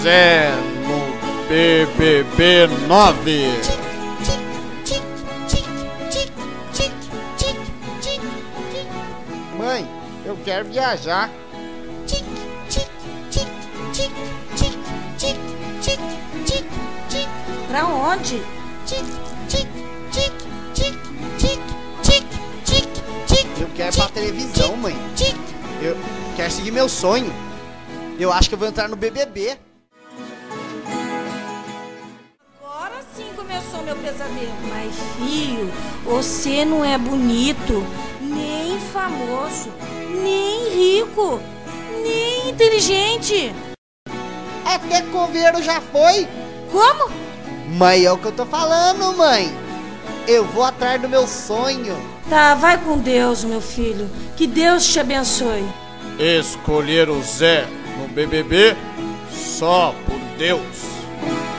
Zé no BBB 9. Mãe, eu quero viajar. Pra onde? Eu quero ir pra televisão, mãe. Eu quero seguir meu sonho. Eu acho que eu vou entrar no BBB. Agora sim começou meu pesadelo. Mas, filho, você não é bonito, nem famoso, nem rico, nem inteligente. Até coveiro já foi. Como? Mãe, é o que eu tô falando, mãe. Eu vou atrás do meu sonho. Tá, vai com Deus, meu filho. Que Deus te abençoe. Escolher o Zé no BBB só por Deus.